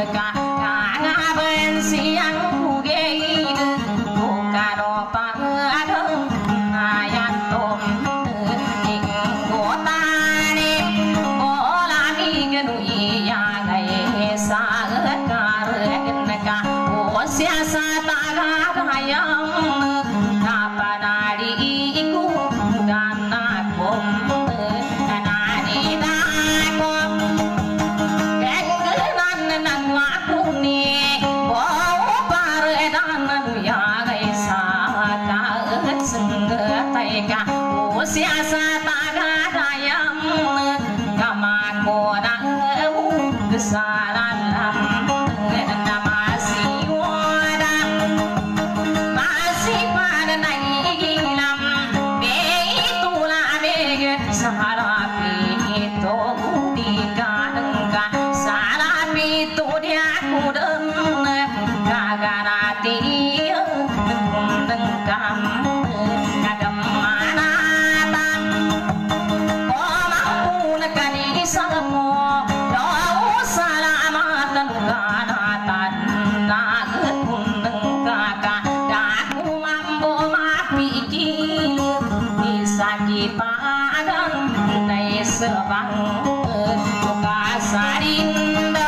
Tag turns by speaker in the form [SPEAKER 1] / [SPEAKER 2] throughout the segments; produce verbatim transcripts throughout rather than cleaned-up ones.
[SPEAKER 1] ka nga ben siang kuge buka do pa adong ayan tom ing kota ni bola mi genu ya gai sa kar ka o sia sa ta ga dayam na panadi ku dana kom siasa taga dayam kama koda kesalan masih wada masih pada nailam be itulah be saharapi itu dikadengka sarapi itu dia kudeng kagarati dengkam sebang buka sarindo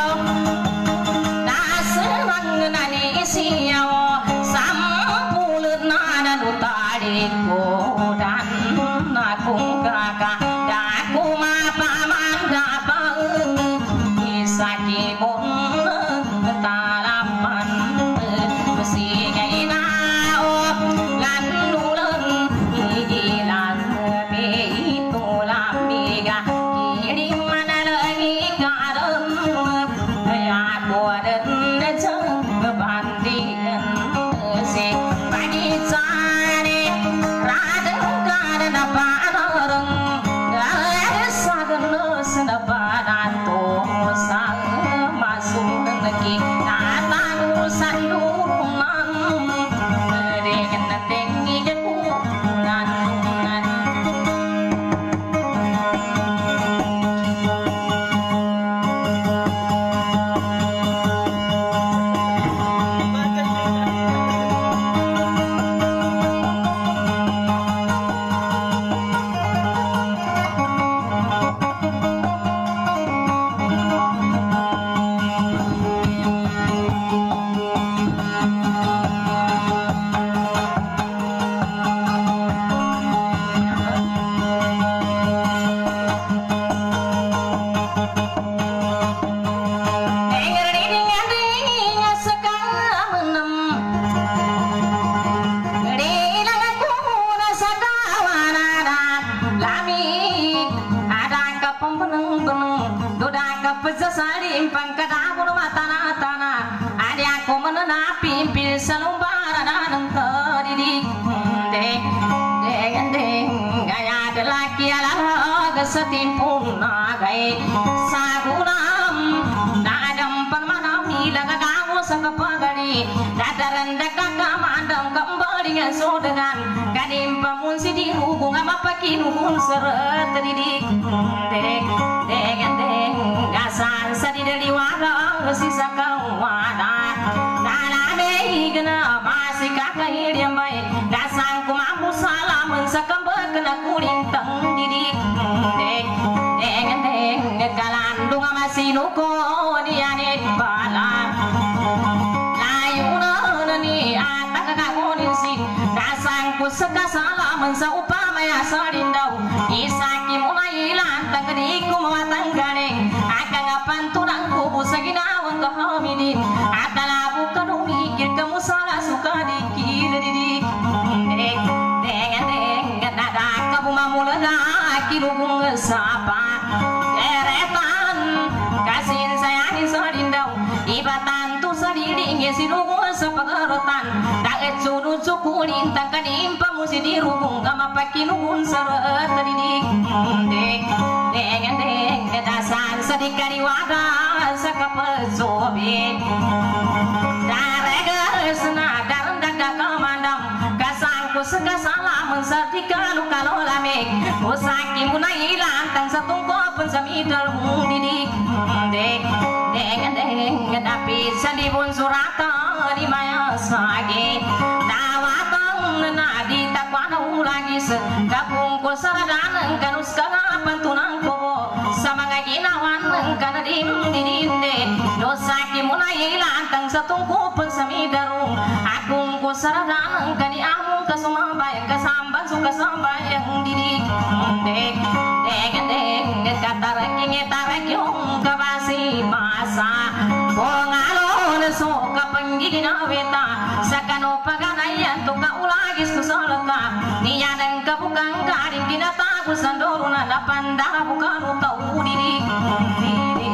[SPEAKER 1] nasebang nani siawo sampulun nana nutari kodan nakung kakak daku mapa mandapa isaki mon talaman mesingai nao lan nulen igilan be itu lamiga kiri mana lagi kadem ya kuaden jeng kebandingan se pagi sare radeng kadena panoreng dale saden senabadan to sang masuk neki natang sanduman dengan tengi jekunan setimpun nagai sagunam dadam permanami laga kamu sakapagari dadaran dakaka mandam kembali so dengan kadim pamun sidi hubung ama pakin hubung seret didik dek dengan deng gasan sadi dari waga sisa kau wada dana dei gena masih kakak hiriam baik gasan kumamu salam sakamba kena kuring tang didik dek dengan deng galandung ama sinuko diane balan layuna ni ataka kagonin si dasang ku sekasalaman sa upamaya sarindau isaki mulailan tangdiku mawatang ganeng akang apantunan ku busaginawang kahaminin atala bukan mikir kamu salah suka dikir didik dek dengan deng nada kamu mamulaga kilubung sapa deretan kasih sayangin sarindau ibatan tu sadiring sinugo sa pagarotan daet sudu sukulin takadim pamusi dirubung kama pakinubun sarat didik dek dengan dek kedasan sadikari waga sa kapasobe darega sena daran daga kamandam kasangku sekasalaman sadikalu kalolame usaki munailan tang satungko pun samidal didik dek dengan dek tapi pun surata di maya sage dawatang nadi takwana ulagi se kapung ko saradan kanus kala pantunang ko sama ginawan kana dim didinde dosa ki munai lantang satungku pensamidaru akung ko saradan kani amung kasumabay kasamban suka sambayang didi dek dek dek katarang ngetarak yung kabasi masa pongalon so kapanggigina weta sakano paganayan to kaulagis to salaka niyanang kabukang karin kinatago sandoro na napanda bukano tau didi didi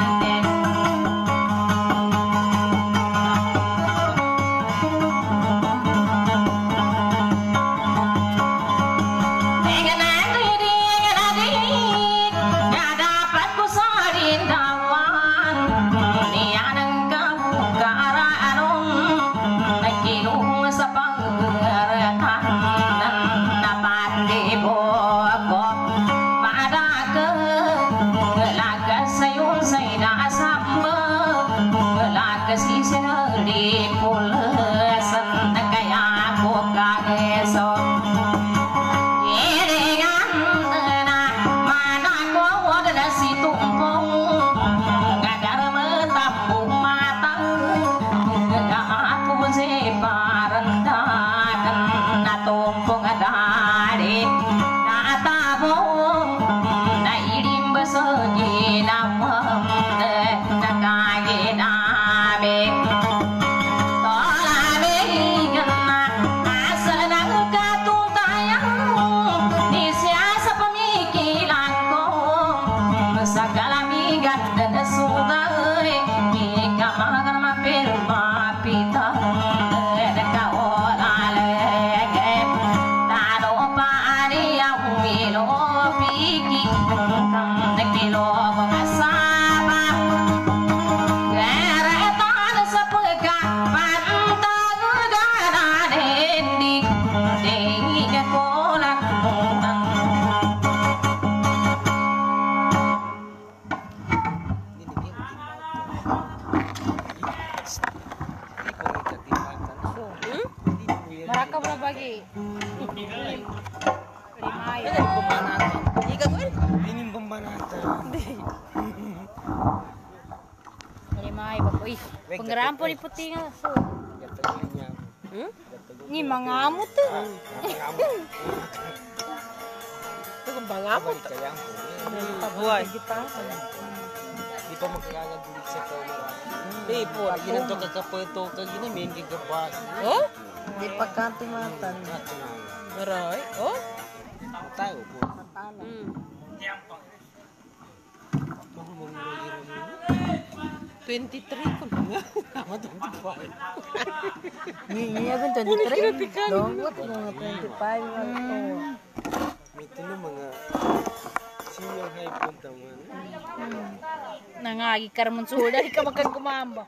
[SPEAKER 2] Pengerampo di peti nga so. Hmm? Ni mangamot tu.
[SPEAKER 3] Itu kembang apa? Buat kita. Di pa magkakagat ulit sa kamera. Eh po, ginang to kakapeto ka gina main gigabat.
[SPEAKER 2] Oh?
[SPEAKER 4] Di pa katimatan.
[SPEAKER 3] Maray. Oh? Tayo po.
[SPEAKER 2] Hmm.
[SPEAKER 3] twenty-three ko na. Tama twenty-five.
[SPEAKER 4] Ni niya kan twenty-three. Dong, what mga twenty-five ano.
[SPEAKER 3] Ito na mga senior high point naman.
[SPEAKER 2] Nangagi karamon suda di ka makan kumamba.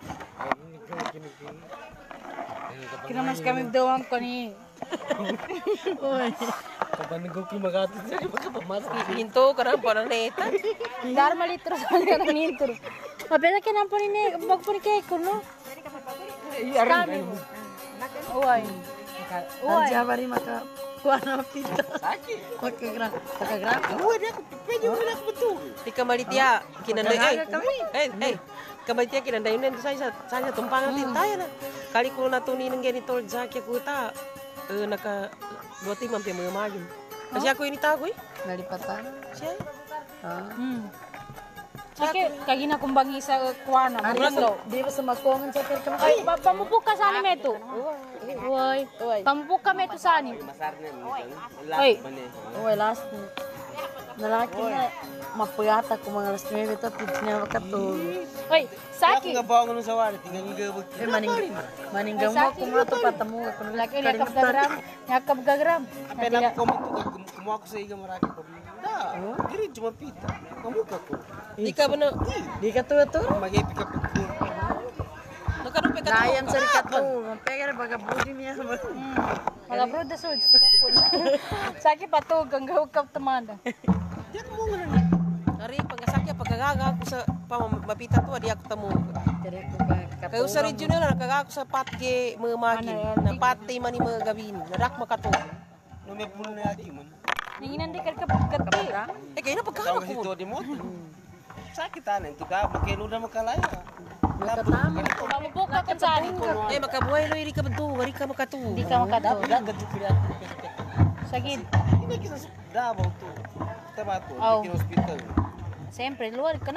[SPEAKER 2] Kinamas kami doang ko ni. Oy.
[SPEAKER 3] Kapan nagaw ki magatot sa pagkapamas hinto karang para neta.
[SPEAKER 2] Dar malitro sa kanang hinto. Mapela ka nang puni ni bag puni kay ko no. Kami. Oy.
[SPEAKER 4] Oy. Jabari maka kuana pita.
[SPEAKER 3] Sakit.
[SPEAKER 4] Makagram. Makagram.
[SPEAKER 3] Uy, dia pwede mo na betul. Di kamalitia kinanday ay. Eh, eh. Kamalitia kinanday nen saya saya tumpang natin tayo na. Kali ko natuni ng ganito Jackie ko ta. Eh naka dua tim hampir maju. Kasi ako ini tahu eh.
[SPEAKER 4] Nalipatan.
[SPEAKER 3] Siya.
[SPEAKER 4] Ah.
[SPEAKER 2] Hmm. Sake kagi na kumbangi sa kuana.
[SPEAKER 4] Ano di ba sa makongan sa terkam.
[SPEAKER 2] Ay, pamupuk ka sa anime to. Uy. Pamupuk kami to sa anime. Oy.
[SPEAKER 4] Oy, last. Nalaki na mapuyata ko mga last nine ito tinya makatul.
[SPEAKER 2] Oy, Saki.
[SPEAKER 3] Nga ba ako sa wala tingnan gabag.
[SPEAKER 4] Eh maning maninggaw mo kung ato patamu ko
[SPEAKER 2] Laki ni kap gagram, yakap gagram.
[SPEAKER 3] Pena ko kumuha ko sa iga maraki problema. Da, diri cuma pita. Kamu ka ko.
[SPEAKER 4] Di ka ba na? Di ka to to?
[SPEAKER 3] Mag-epic ka pito. Nakarupe ka.
[SPEAKER 4] Dayan sa rikato, mapega na baga budi niya.
[SPEAKER 2] Wala bro da sud. Saki patog ang gawkap tamanda.
[SPEAKER 3] Diyan mo nga. Ari pangasakya pagkagaga ako sa pamapita to di ako tamo.
[SPEAKER 4] Dire ko ka
[SPEAKER 3] Kaya sa regional na nakagako sa patke mga magin. Na pati man ni mga gawin. Nadak makato.
[SPEAKER 5] Nung pulo na yati mo.
[SPEAKER 2] Nanginan di ka kapagkati.
[SPEAKER 3] Eh kaya na pagkano
[SPEAKER 5] Kasi
[SPEAKER 3] ko.
[SPEAKER 5] to di mo. Sakit ana itu ka makelo na makalaya.
[SPEAKER 4] Nakatama.
[SPEAKER 2] Mabubuka ka sa akin.
[SPEAKER 3] Eh makabuhay lo iri ka beto, wari ka makato.
[SPEAKER 2] Di ka makato. Sagid.
[SPEAKER 5] Ini kita Davao to. Tabato,
[SPEAKER 2] Oh.
[SPEAKER 5] di hospital.
[SPEAKER 2] Siyempre, luwal ka na.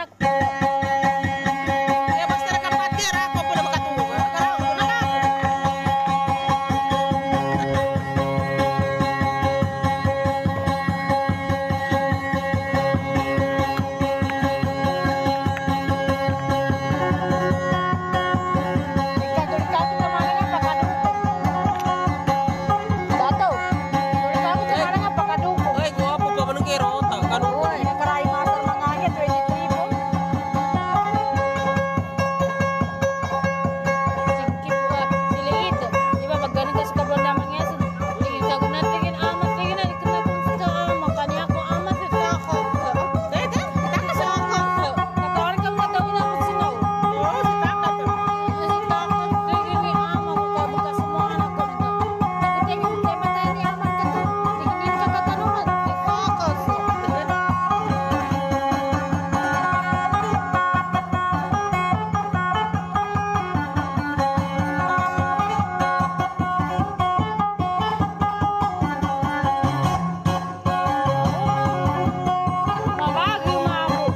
[SPEAKER 3] Kaya basta nakapati ra ako pala makato. Nakaraw ko na ka.
[SPEAKER 2] Ikaw ka mana nga pakaduko. Dato. Ikaw ka mana nga pakaduko.
[SPEAKER 3] Ay, guwapo pa man kero ta kanu.
[SPEAKER 2] Uy, nakaray matar mga hit twenty-three po. Sikip ka. Siliit. Di ba pag ganun ka sa kabon naman nga. Sige, sagun na tingin amat. Sige na, ikat na kung sa amat. Kanya ko amat. Ito ako.
[SPEAKER 3] Dede, kita ka sa ako.
[SPEAKER 2] Nakawarin ka mga gawin namin sinaw.
[SPEAKER 3] Oh, si tata to.
[SPEAKER 2] Kasi takot. Sige, ni amat. Kaya baka sa mga anak ko. Takot yan yung tema tayo ni amat ka to. Tingin ka katanungan. Takot. Mabagi umabot.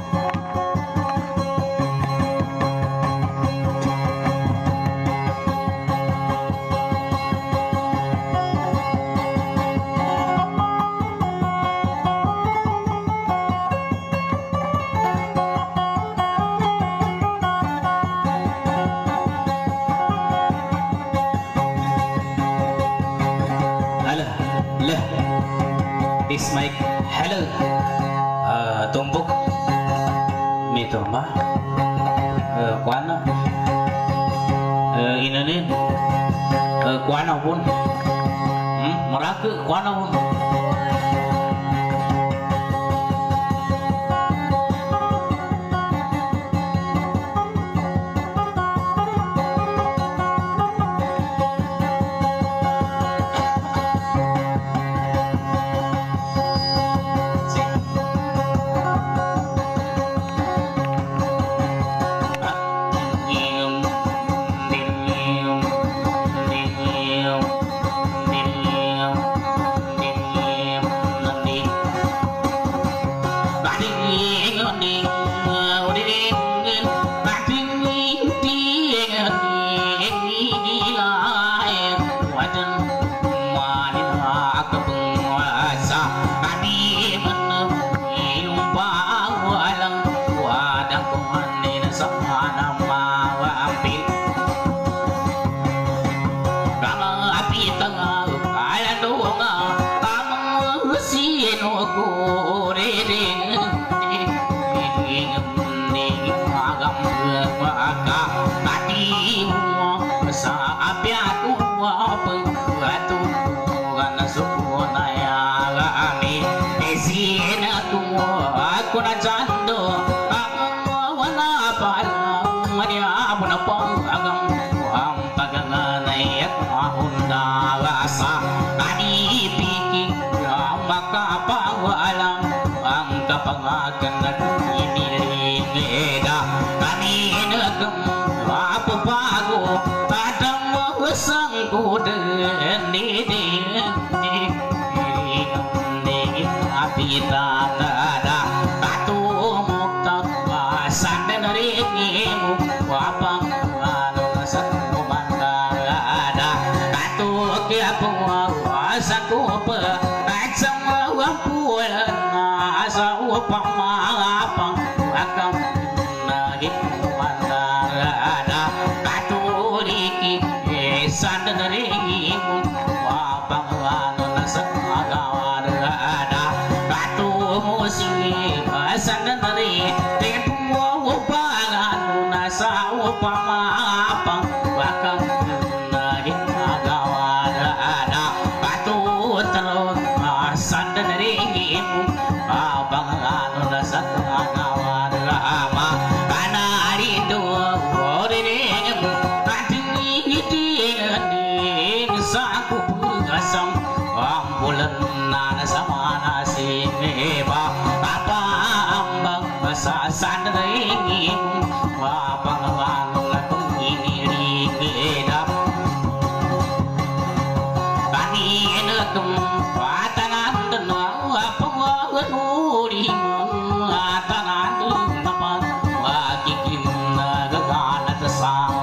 [SPEAKER 6] Halo, lah, this mic, halo, uh, tumbuk, mito ma, uh, kuana, uh, inanin, uh, kuana pun, hmm, meraka kuana pun.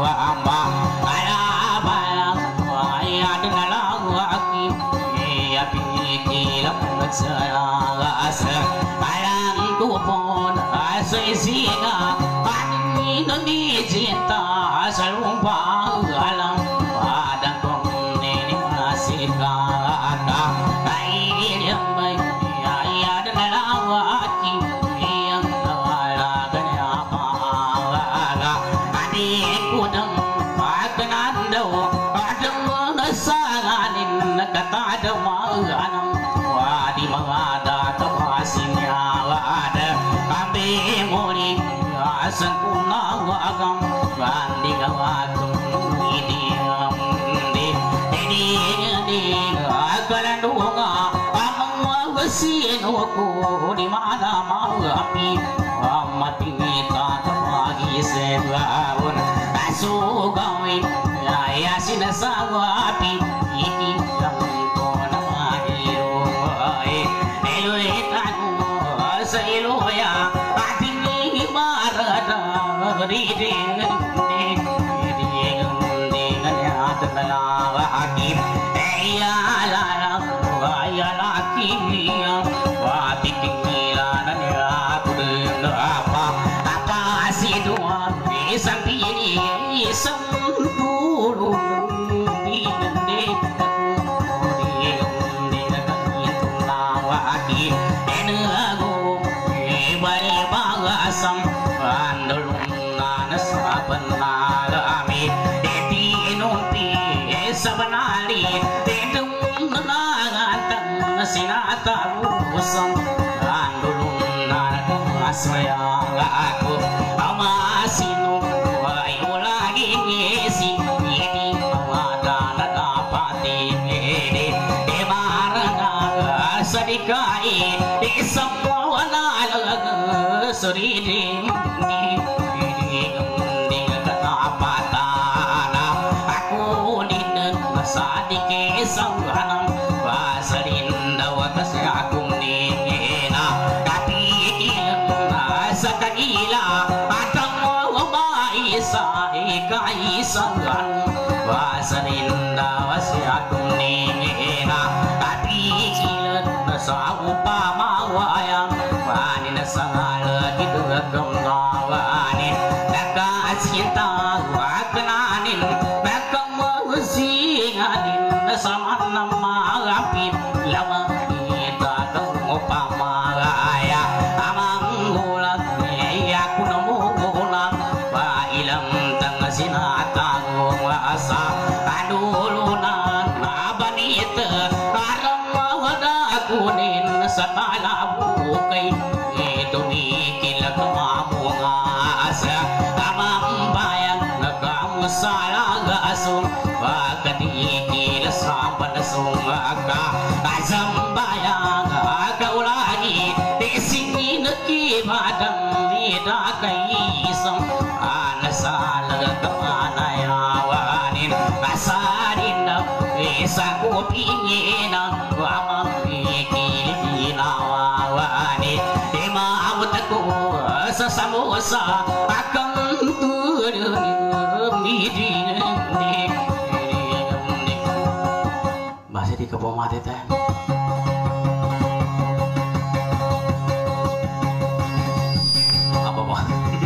[SPEAKER 6] amba aya bayang aya dengan lagi ya pikir saya asa ayang kupon asa singa pani nani cinta salumpa alam padang kong nini masih kata kain yang baik ya dengan lagi yang alagan apa adikku dong akan anda ada mengesanganin kata ada manganang wadi mengada kepasinnya ada kami muli asan kuna agam bandi gawatung ini di ini di akalan dunga amang wasin aku di mana mau api amati kita kepagi sebawon asugawi ya sinasawa api ini yang kona mahirumai eluitan sa iluya ating imarada riding riding riding at nalawa akim eya lala waya laki wati kingilan ya kudeng apa apa sidua isang pili isang puluh di nende di nende nawa akim enago bari bagasam andulun nanas apanalami eti inunti sabanali tetum nangatang sinatagusam andulun nagasmaya aku amasinu ay lagi ngisi ini awada nadapati edi emarana sadikai isam suridim di di di katapatana aku dinen sadike sanganam basarinda watas aku nina tapi ilna sakagila atang maisa ikai sangan basarinda wasi aku nina tapi ilna sa upamawayang panin sangal gitu kemawani nakacinta waknanin nakamausinganin sama nama rapid lama kita kemupamaya amang gulat ya kuno gulat ba ilam tang sinatang asa adulunan abanita karang wada kunin sa talabukay tumikil kamamunga asa amang bayan nagkamusalaga asong pagkatikil sa panasong aga asang bayan agaulagi tisingin kimadang nida kay isang anasalaga kamanayawanin asarin na isang kupingin ang amang pikil ginawawanin maawat ako sa samosa akang masih di kebun mati teh apa apa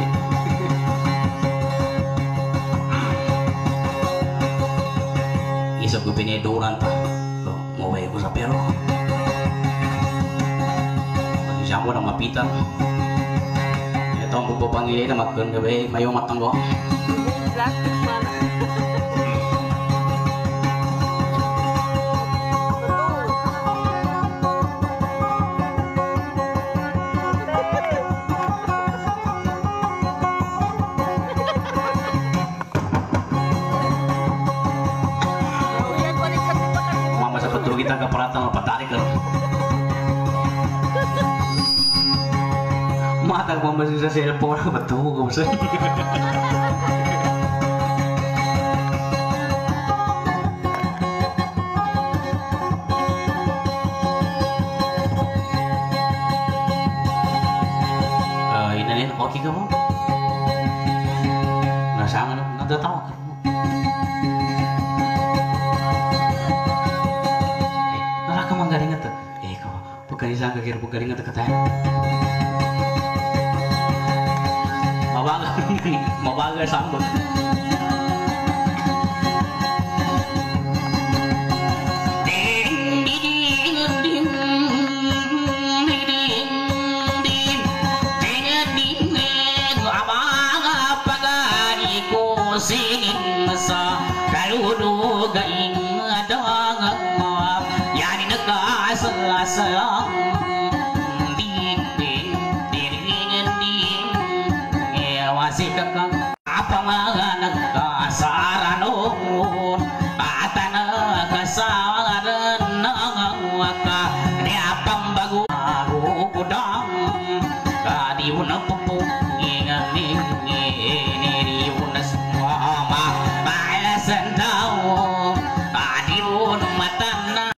[SPEAKER 6] isap gue pineduran ta mau bayi ko sa pero siamo ng mapitan ito ang pagpapangili na magkun gabi mayo matanggo mama sa patro kita kaparatan mapatarik ka matag mo ba sa cellphone betul ko sa inanin okay ka mo nasaan na natatawa isang kagir bugaling at katay. Mabagal, mabagal sambot.